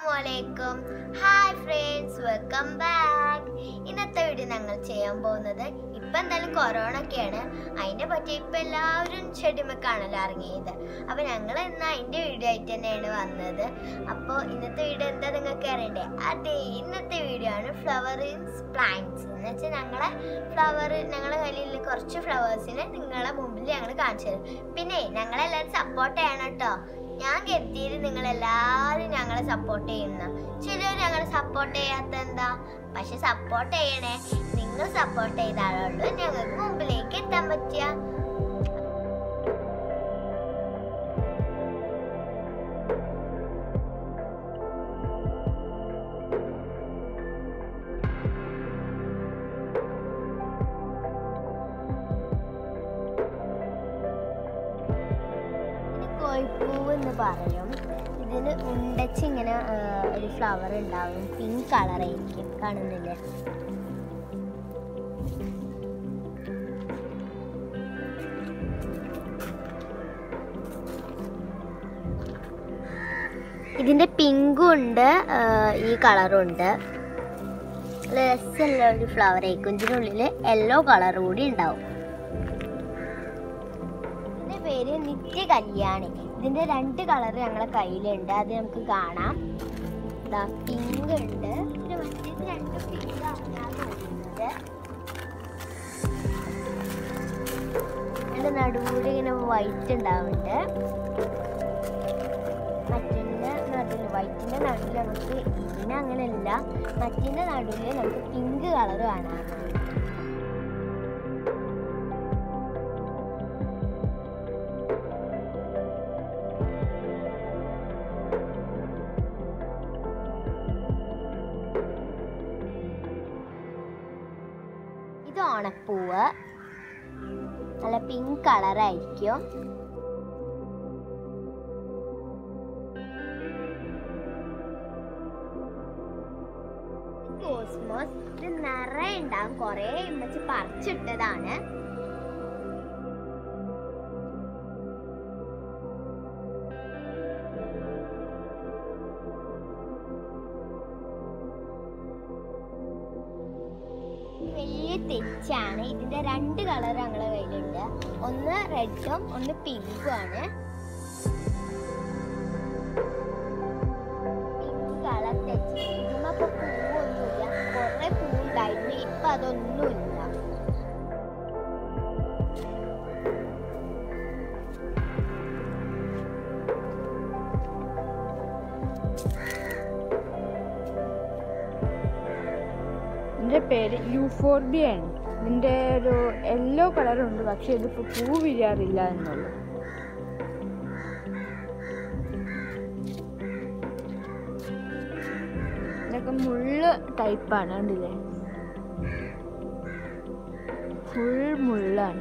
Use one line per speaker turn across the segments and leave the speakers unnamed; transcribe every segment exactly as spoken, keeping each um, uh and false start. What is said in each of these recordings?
Assalamualaikum. Hi friends, welcome back. ഇന്നത്തെ video ഞങ്ങൾ ചെയ്യാൻ പോകുന്നത് ഇപ്പം എന്തായാലും കൊറോണ ഒക്കെയാണ്, അതിനെ പറ്റി ഇപ്പം എല്ലാവരും ചെടിമക്കാണല്ലോ ഇറങ്ങിയത്. അപ്പോൾ ഞങ്ങൾ ഇന്ന് അതിൻ്റെ വീഡിയോ ആയിട്ട് തന്നെയാണ് വന്നത്. അപ്പോൾ ഇന്നത്തെ വീഡിയോ എന്താ നിങ്ങൾക്ക് അറിയണ്ടേ? അതെ, ഇന്നത്തെ വീഡിയോ ആണ് ഫ്ലവറിങ്സ് പ്ലാന്റ്സ് എന്ന് വെച്ചാൽ ഞങ്ങളെ ഫ്ലവർ ഞങ്ങളുടെ കയ്യിൽ കുറച്ച് ഫ്ലവേഴ്സിനെ നിങ്ങളെ മുമ്പിൽ ഞങ്ങൾ കാണിച്ചു തരും. പിന്നെ ഞങ്ങളെല്ലാവരും സപ്പോർട്ട് ചെയ്യണം കേട്ടോ. ഞാൻ കരുതിയത് നിങ്ങളെല്ലാവരും ഞങ്ങളെ സപ്പോർട്ട് ചെയ്യുന്ന, ചിലർ ഞങ്ങളെ സപ്പോർട്ട് ചെയ്യാത്ത എന്താ, പക്ഷെ സപ്പോർട്ട് ചെയ്യണേ. നിങ്ങൾ സപ്പോർട്ട് ചെയ്താലുള്ളൂ ഞങ്ങൾക്ക് മുമ്പിലേക്ക് എത്താൻ പറ്റുക. കോഴിപ്പൂവ് എന്ന് പറയും. ഇതിന് ഉണ്ടച്ച് ഇങ്ങനെ ഒരു ഫ്ലവർ ഉണ്ടാവും, പിങ്ക് കളറായിരിക്കും, കാണുന്നില്ലേ? ഇതിന്റെ പിങ്കും ഉണ്ട്, ഈ കളറും ഉണ്ട്. രസമുള്ള ഒരു ഫ്ലവർ ആയിരിക്കും. ഇതിനുള്ളിൽ യെല്ലോ കളർ കൂടി ഉണ്ടാവും. ഇതിന്റെ പേര് നിത്യ കല്യാണി. ഇതിന്റെ രണ്ട് കളർ ഞങ്ങളെ കയ്യിലുണ്ട്, അത് നമുക്ക് കാണാം. ഇതാ പിങ്ക് ഉണ്ട്, പിന്നെ മറ്റേത് രണ്ട് പിങ്ക് ആണ് ഞാൻ നോക്കുന്നത്. അതിന്റെ നടുവിൽ ഇങ്ങനെ വൈറ്റ് ഉണ്ടാവുന്നുണ്ട്. മറ്റേ നടുവിൽ വൈറ്റിന്റെ നടുവിൽ നമുക്ക് ഇതിന് അങ്ങനെയല്ല, മറ്റേ നടുവിൽ നമുക്ക് പിങ്ക് കളർ കാണാം. ഇത് ഓണപ്പൂവ്, നല്ല പിങ്ക് കളറായിരിക്കും. കോസ്മോസ്, ഇത് നിറയെ ഉണ്ടാവും, കൊറേ ഇമ്മച്ച് പറിച്ചിട്ടതാണ്. വലിയ തെച്ചാണ്. ഇതിന്റെ രണ്ട് കളർ ഞങ്ങളുടെ കയ്യിലുണ്ട്, ഒന്ന് റെഡും ഒന്ന് പിങ്കും ആണ്. പിങ്ക് കളർ തെച്ച്. ഇതിനൊക്കെ പൂവൊന്നുമില്ല, കുറെ പൂവുണ്ടായിരുന്നു, ഇപ്പൊ അതൊന്നുമില്ല.
ഇതിൻ്റെ പേര് യൂഫോർബിയ ആണ്. ഇതിൻ്റെ ഒരു യെല്ലോ കളറുണ്ട്, പക്ഷെ ഇതിപ്പോൾ പൂ വിരിയാറില്ല എന്നുള്ളൂ. ഇതൊക്കെ മുള്ള് ടൈപ്പാണ്, കണ്ടില്ലേ? ഫുൾ മുള്ളാണ്.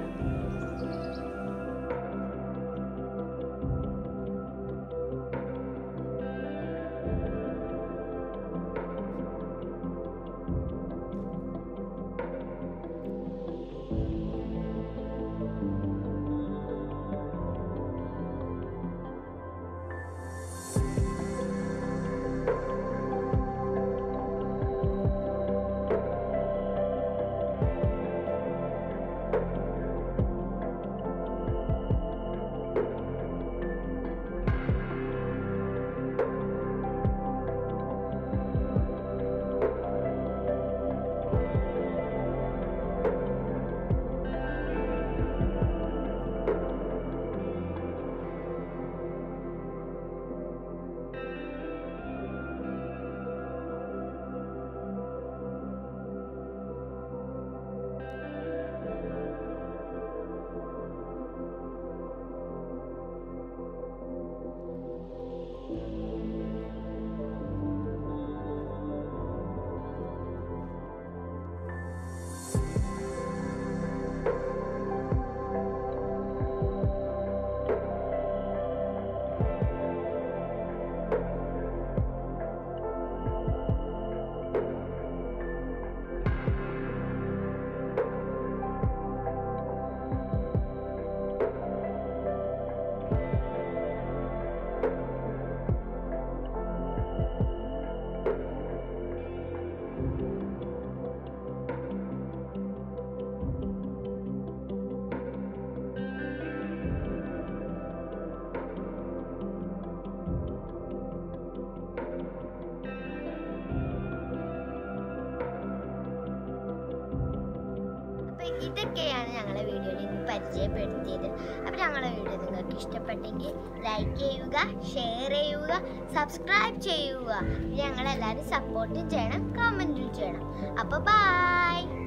ഇതൊക്കെയാണ് ഞങ്ങളെ വീഡിയോയിൽ ഇന്ന് പരിചയപ്പെടുത്തിയത്. അപ്പോൾ ഞങ്ങളെ വീഡിയോ നിങ്ങൾക്ക് ഇഷ്ടപ്പെട്ടെങ്കിൽ ലൈക്ക് ചെയ്യുക, ഷെയർ ചെയ്യുക, സബ്സ്ക്രൈബ് ചെയ്യുക. ഞങ്ങളെല്ലാവരും സപ്പോർട്ടും ചെയ്യണം, കമൻറ്റും ചെയ്യണം. അപ്പോൾ ബൈ.